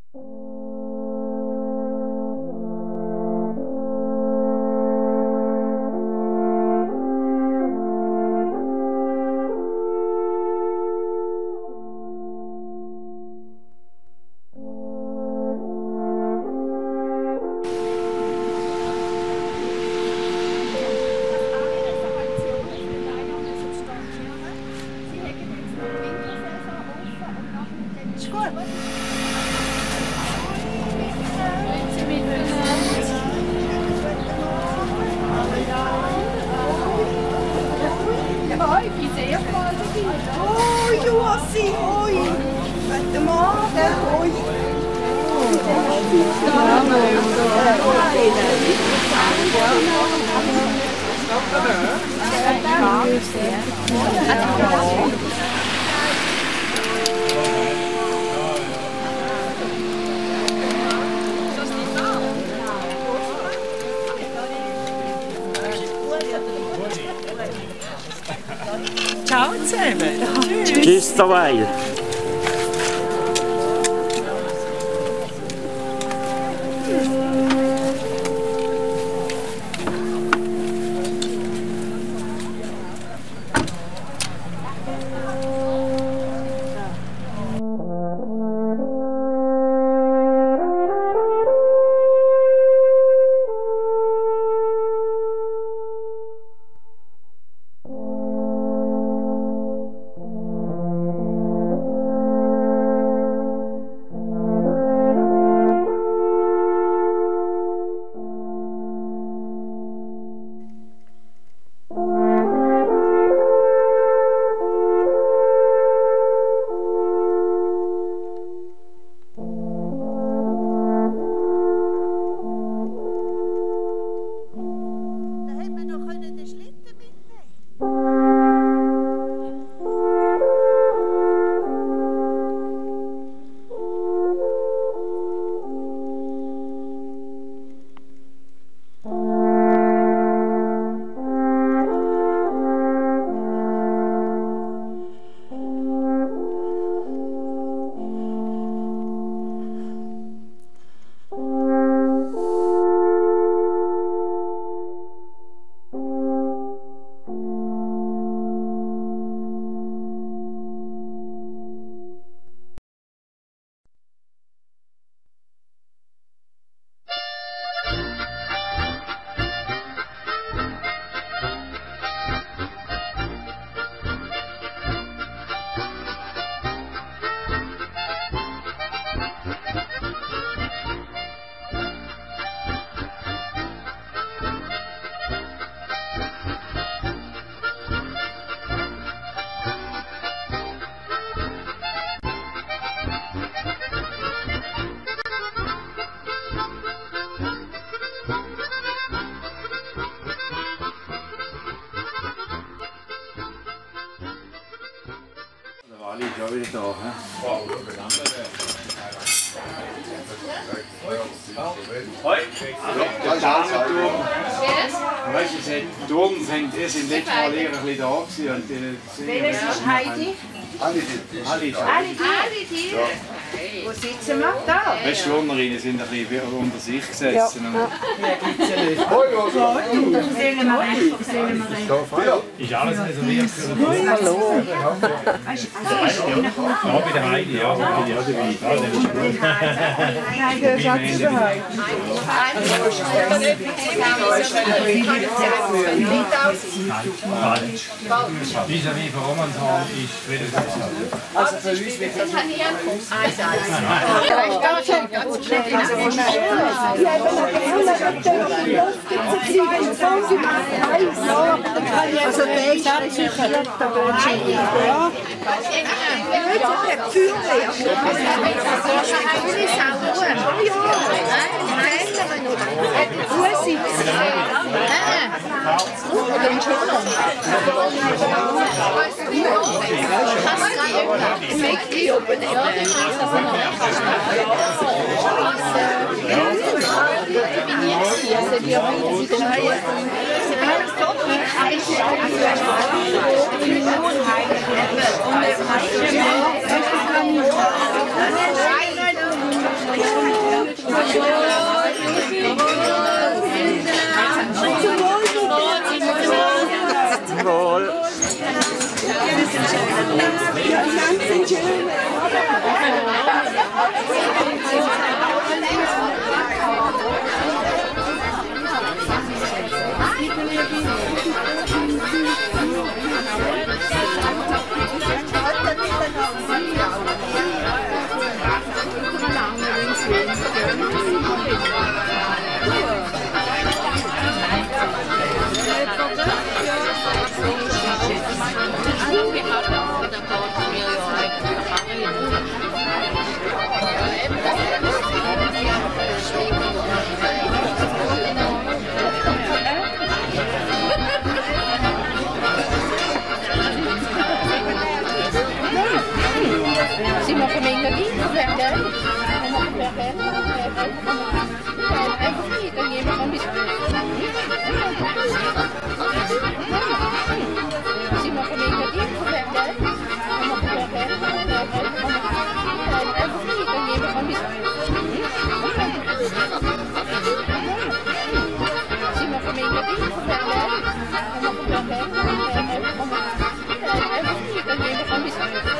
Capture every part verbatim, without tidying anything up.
Ciao zusammen. Tschüss. Tschüss derweil. Ali ist auch wieder da. Hoi, der Damenturm. Weißt du, der Turm fängt, sind letztes Mal eher ein bisschen da gewesen. Wer ist Heidi? Ali. Ali. Ali. Wo sitzen wir? Da? Die Schwurnerinnen sind ein bisschen unter sich gesessen. Ja, gibt es ja nicht. Sollen wir recht, sollen wir recht. Ist alles reserviert für den Hallo. Ja, bei der Heidi, ja. Ja, dabei. Nein, der Schatz ist der Heidi. Vis-à-vis von Romanshorn ist wieder so. Also für uns wird das nicht ankommen. Eins, eins. Ganz schlecht. Also der ist abgesichert, da wird schon ja. Sind wir von Engadin? Wer gell? Wer gell? Einfach nicht, dann gehen wir von bis. Sind wir von Engadin? Wer gell? Wer gell? Einfach nicht, dann gehen wir von bis. Sind wir von Engadin? Wer gell? Wer gell? Einfach nicht, dann gehen wir von bis.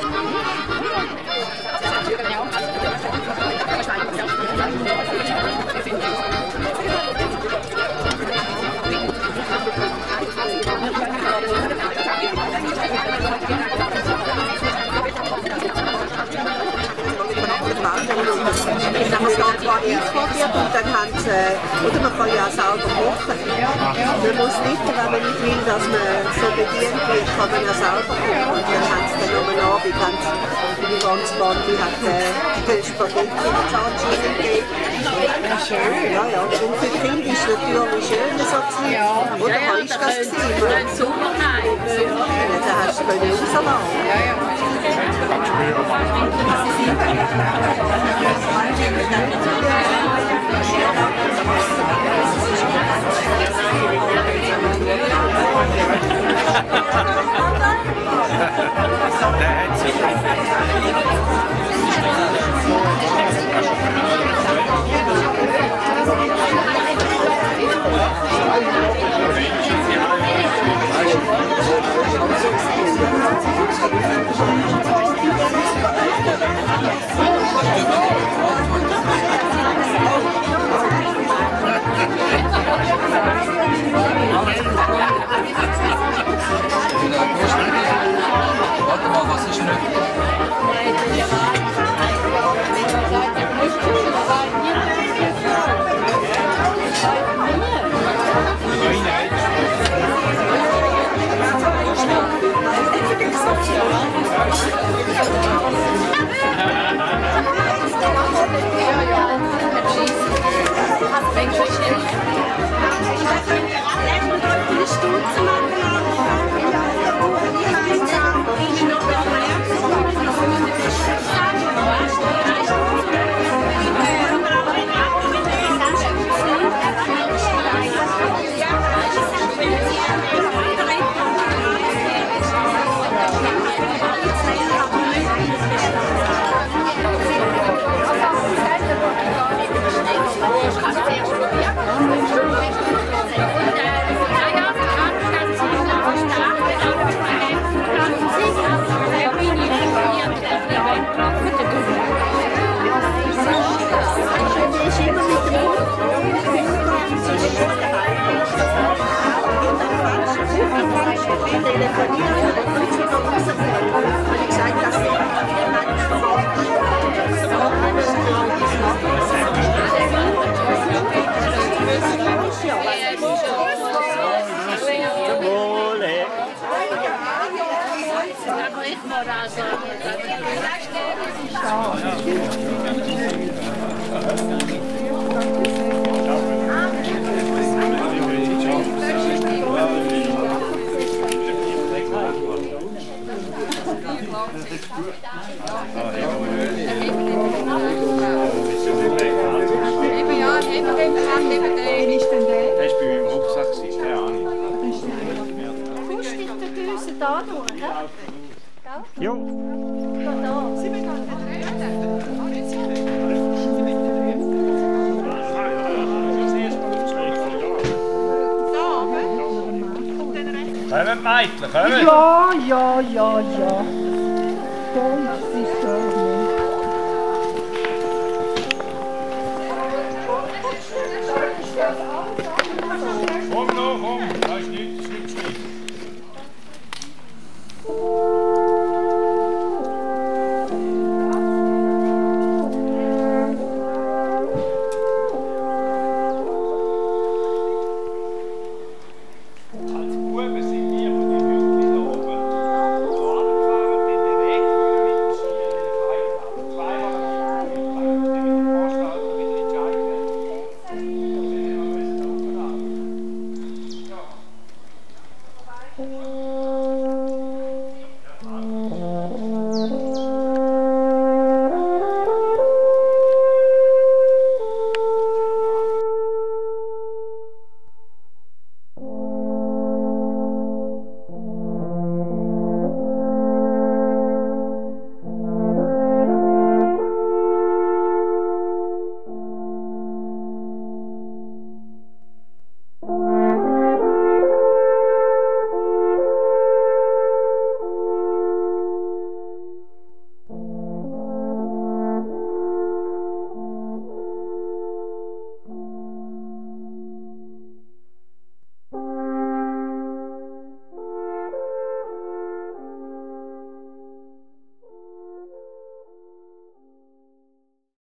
Dann haben sie da zwar einprobiert und dann haben sie, oder man kann ja auch selber kochen. Man muss nicht, wenn man nicht will, dass man so bedient wird, kann man ja selber kochen. Und dann haben sie dann noch am Abend, haben sie die ganze Bande hat äh, Spaghetti in die Zahnscheibe gegeben. Ja, schön. Ja, ja. Und für die Kinder ist es natürlich schön, so zu sein. Ja. Oder Ja, ja, wann ist das gewesen? das ist super nice. Ja, dann hast du es rauslassen. Ja, ja. Warte mal, was ist nicht? Kommt Mädchen, kommt! Ja, ja, ja, ja. da ist, sie ist da.